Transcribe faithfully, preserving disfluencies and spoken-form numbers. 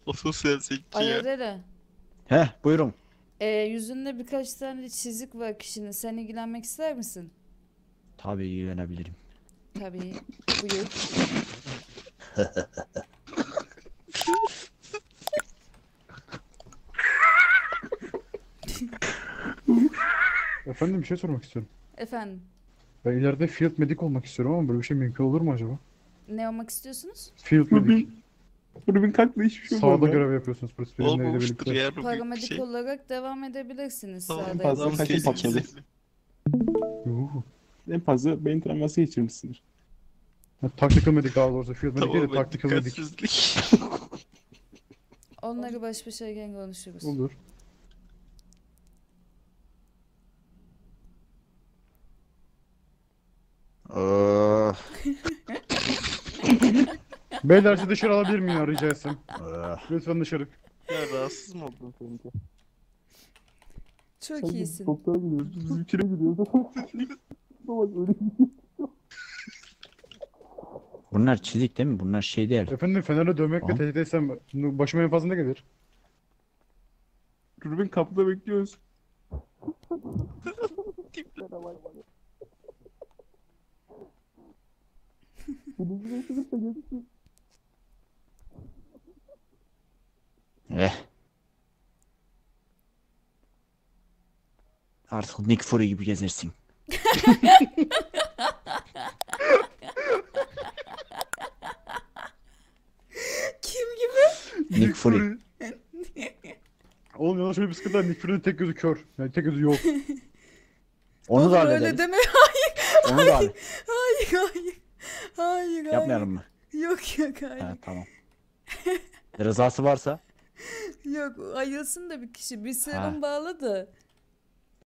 O sosyal sekti ya. Ayarere. Heh buyurun. Ee, yüzünde birkaç tane çizik var kişinin. Sen ilgilenmek ister misin? Tabii ilgilenebilirim. Tabii. Buyur. Efendim bir şey sormak istiyorum. Efendim. Ben ileride field medic olmak istiyorum ama böyle bir şey mümkün olur mu acaba? Ne olmak istiyorsunuz? Field medic. Rubin kalkla hiçbir şey Sağda olmadı. görev yapıyorsunuz polis birimleriyle Olmamıştır birlikte. ya bu bir Paramedik şey. olarak devam edebilirsiniz Tamam, sağda. fazla adam kaçış tehlikeli. yapmadı. Yuhu. En fazla beyin travması geçirmişsindir. Ha, tactical medic daha doğrusu field medic değil de Tamamen tactical medic. dikkatsizlik. Onları baş başayken konuşuruz. Olur. Oh. Beyler sizi dışarı alabilir miyim ya rica etsem? Oh. Lütfen dışarı. Ya rahatsız mı oldun sanki? Çok iyisin. Doktora gidiyoruz. Biz ülkeye gidiyoruz. Bak öyle Bunlar çizik değil mi? Bunlar şey değil. Efendim fenerle dövmekle Tamam. tehdit etsem başıma en fazla ne gelir? Rubin kapıda bekliyoruz. Eh. Artık Nick Fury gibi gezersin. Kim gibi? Nick Fury. Oğlum ya şöyle bir sıkıntı var. Nick Fury'nin tek gözü kör. Yani tek gözü yok. Onu Oğlum da öyle halledelim. deme. Hayır. Onu da halledelim. Hayır. Hayır. Hayır. Hayır. Yapmayalım mı? Yok yok hayır. Ha tamam. Rızası varsa. Yok ayılsın da bir kişi. Bir serum Ha. bağla da.